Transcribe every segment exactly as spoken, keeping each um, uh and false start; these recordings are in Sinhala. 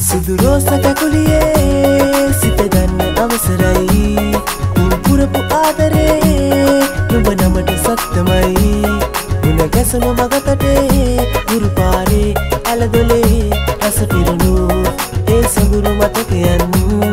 සුදු රෝස කැකුලියේ සිත ගන්න අවසරයි පුරපු ආදරේ නුඹ නමට සත්‍යමයි උණ ගැසුණු මගතටේ ගුරු පාරේ ඇලදොලේ රස පිරුණු ඒ සඟුරු මතකයන්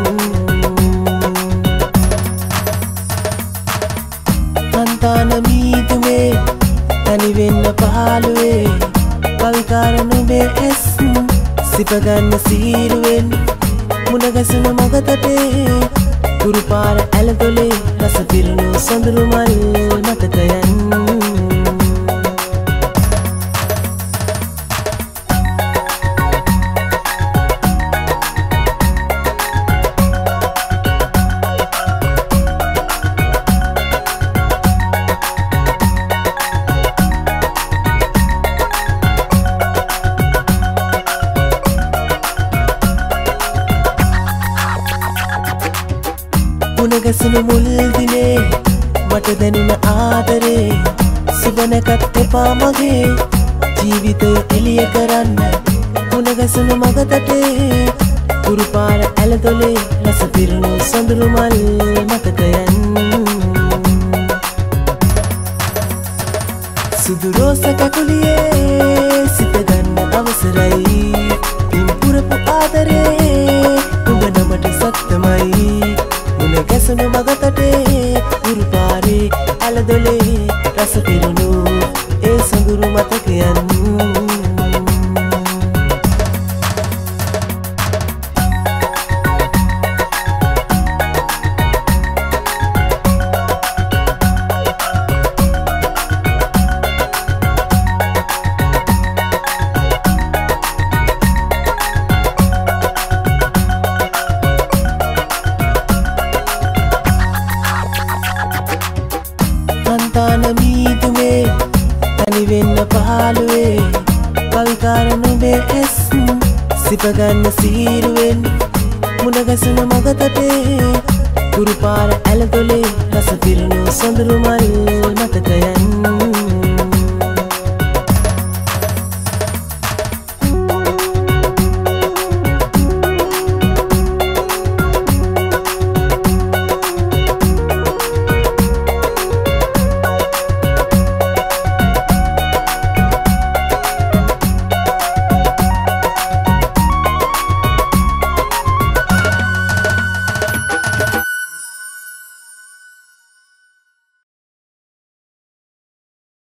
අන්තාන මීදුමේ තනි වෙන්න පහළුවේ කවිකාර නුඹේ ඇස් සිපගන්න සීරුවෙන් මුණ ගැසුණු මගතටේ ගුරු පාර ඇලදොලේ රස පිරුණු සොඳුරු මල් මතකයන් මුණ ගැසුණු මුල් දිනේ මට දැනුණ ආදරේ සුබනකත් එපා මගේ ජීවිතය එළිය කරන්න මුණ ගැසුණු මගතටේ ගුරු පාර ඇලදොලේ රස පිරුණු සොඳුරු මල් මතකයන් සුදු රෝස කැකුලියේ සිත ගන්න අවසරයි පුරපු ආදරේ නුඹ නමට සත්‍යමයි මුණ ගැසුණු මගතටේ ගුරු පාරේ ඇලදොලේ රස පිරුණු ඒ සඟුරු මතකයන් අන්තාන මීදුමේ තනි වෙන්න පහළුවේ කවිකාර නුඹේ ඇස් සිපගන්න සීරුවෙන් මුණ ගැසුණු මගතටේ ගුරු පාර ඇලදොලේ රස පිරුණු සොඳුරු මල් මතකයන්